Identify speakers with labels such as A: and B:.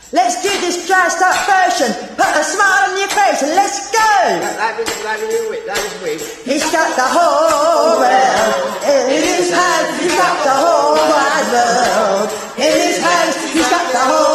A: Let's do this dressed up version. Put a smile on your face and let's go. He's got the whole world in his hands. He's got the whole wide world in his hands. He's got the whole